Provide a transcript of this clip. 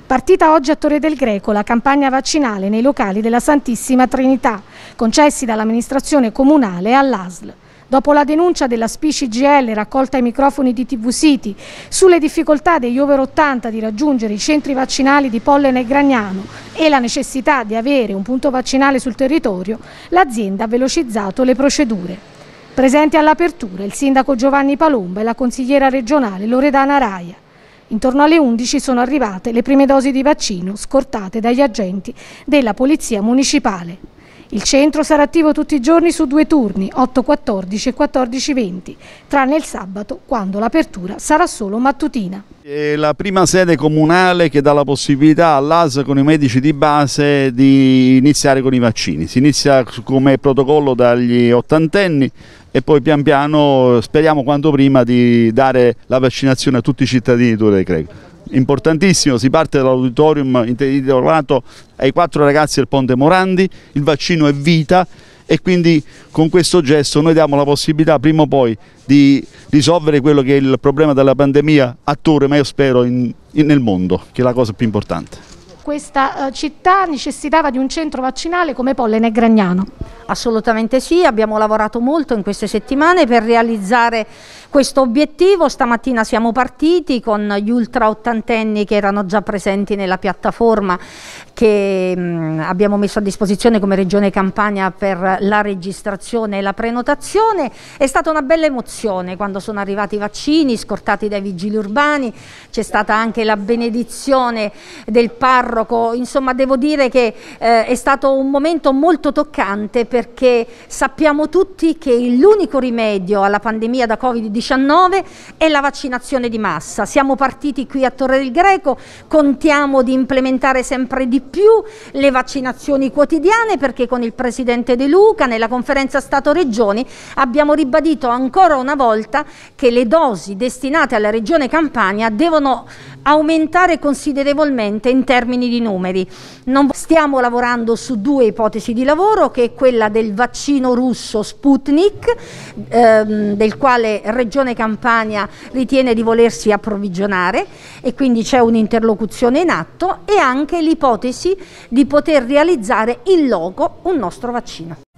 Partita oggi a Torre del Greco la campagna vaccinale nei locali della Santissima Trinità, concessi dall'amministrazione comunale all'ASL. Dopo la denuncia della SPI CGIL raccolta ai microfoni di TV City sulle difficoltà degli over 80 di raggiungere i centri vaccinali di Pollena e Gragnano e la necessità di avere un punto vaccinale sul territorio, l'azienda ha velocizzato le procedure. Presenti all'apertura il sindaco Giovanni Palomba e la consigliera regionale Loredana Raia. Intorno alle 11 sono arrivate le prime dosi di vaccino scortate dagli agenti della Polizia Municipale. Il centro sarà attivo tutti i giorni su 2 turni, 8:14 e 14:20, tranne il sabato, quando l'apertura sarà solo mattutina. È la prima sede comunale che dà la possibilità all'ASL con i medici di base di iniziare con i vaccini. Si inizia come protocollo dagli ottantenni e poi pian piano speriamo quanto prima di dare la vaccinazione a tutti i cittadini di Torre del Greco. Importantissimo, si parte dall'auditorium intitolato ai 4 ragazzi del Ponte Morandi, il vaccino è vita e quindi con questo gesto noi diamo la possibilità prima o poi di risolvere quello che è il problema della pandemia a Torre, ma io spero nel mondo, che è la cosa più importante. Questa città necessitava di un centro vaccinale come Pollena e Gragnano. Assolutamente sì, abbiamo lavorato molto in queste settimane per realizzare questo obiettivo. Stamattina siamo partiti con gli ultra ottantenni che erano già presenti nella piattaforma che abbiamo messo a disposizione come Regione Campania per la registrazione e la prenotazione. È stata una bella emozione quando sono arrivati i vaccini scortati dai vigili urbani, c'è stata anche la benedizione del parroco, insomma devo dire che è stato un momento molto toccante perché sappiamo tutti che l'unico rimedio alla pandemia da Covid-19 è la vaccinazione di massa. Siamo partiti qui a Torre del Greco, contiamo di implementare sempre di più le vaccinazioni quotidiane perché con il Presidente De Luca nella conferenza Stato-Regioni abbiamo ribadito ancora una volta che le dosi destinate alla Regione Campania devono aumentare considerevolmente in termini di numeri. Non stiamo lavorando su 2 ipotesi di lavoro, che è quella del vaccino russo Sputnik, del quale Regione Campania ritiene di volersi approvvigionare e quindi c'è un'interlocuzione in atto, e anche l'ipotesi di poter realizzare in loco un nostro vaccino.